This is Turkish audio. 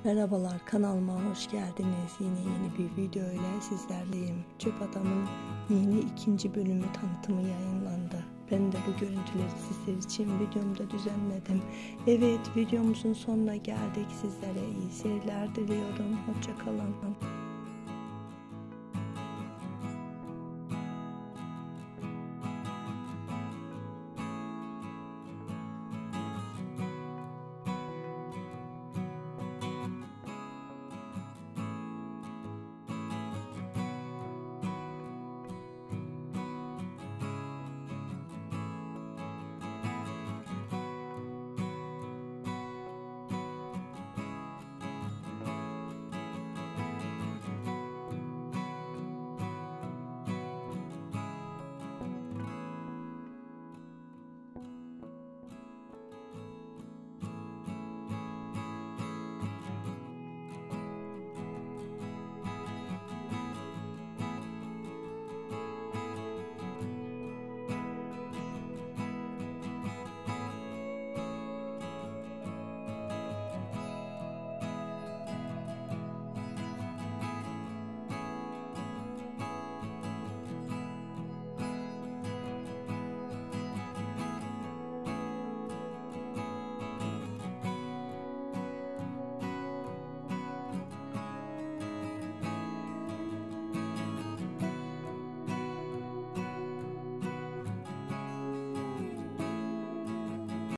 Merhabalar, kanalıma hoş geldiniz. Yeni bir video ile sizlerleyim. Çöp Adam'ın yeni ikinci bölümü tanıtımı yayınlandı. Ben de bu görüntüleri sizler için videomda düzenledim. Evet, videomuzun sonuna geldik. Sizlere iyi seyirler diliyorum. Hoşça kalın.